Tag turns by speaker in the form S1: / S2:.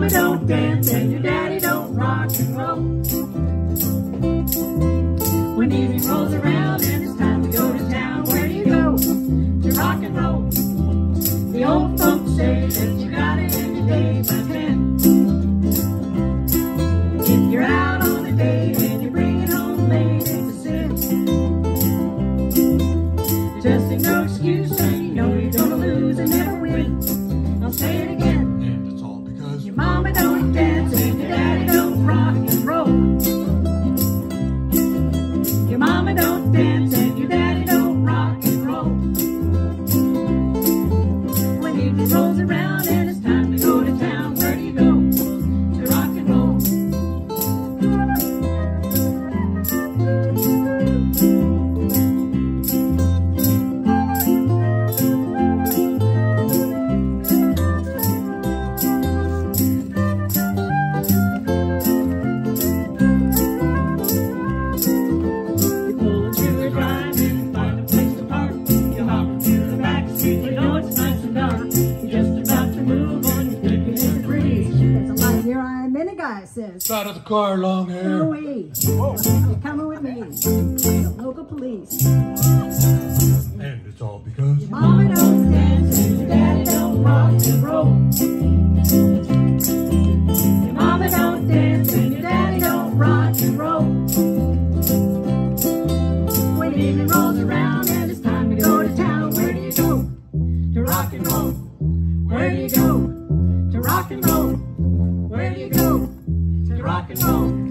S1: mama don't dance and your daddy don't rock and roll. When evening rolls around and it's time to go to town, where do you go? To rock and roll. The old folks say that you gotta end your day by 10. If you're out on a date and you bring it home late, it's a sin. Just ain't no excuse, and you know you're gonna lose and never win. I'll say it again.
S2: And it's all because
S1: your mama don't dance and your daddy don't rock and roll. Your mama don't dance and your daddy don't rock and roll. When evening rolls around and it's time to go to town, where do you go? To rock and roll. Says,
S2: out of the car, long hair.
S1: no way. You're coming with me. The local police.
S2: And it's all because
S1: your mama don't dance and your daddy don't rock and roll. Your mama don't dance and your daddy don't rock and roll. When evening rolls around and it's time to go to town, where do you go? To rock and roll. Where do you go? To rock and roll. Where do you go? To rock and roll.